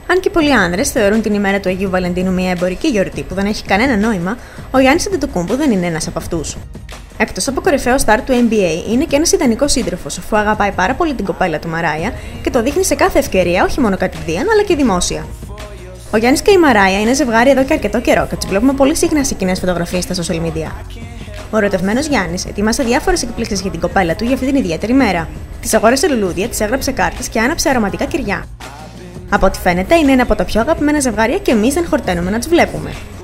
Αν και πολλοί άνδρες θεωρούν την ημέρα του Αγίου Βαλεντίνου μια εμπορική γιορτή που δεν έχει κανένα νόημα, ο Γιάννης Αντετοκούνμπο δεν είναι ένας από αυτούς. Εκτός από κορυφαίο στάρ του NBA, είναι και ένας ιδανικός σύντροφος, αφού αγαπάει πάρα πολύ την κοπέλα του Μαράια και το δείχνει σε κάθε ευκαιρία, όχι μόνο κατηδίαν αλλά και δημόσια. Ο Γιάννης και η Μαράια είναι ζευγάρι εδώ και αρκετό καιρό και τους βλέπουμε πολύ συχνά σε κοινές φωτογραφίες στα social media. Ο ερωτευμένος Γιάννης ετοίμασε διάφορες εκπλήξεις για την κοπέλα του για αυτή την ιδιαίτερη μέρα. Της αγόρασε λουλούδια, της έγραψε κάρτες και άναψε αρωματικά κεριά. Από ό,τι φαίνεται, είναι ένα από τα πιο αγαπημένα ζευγάρια και εμείς δεν χορταίνουμε να τους βλέπουμε.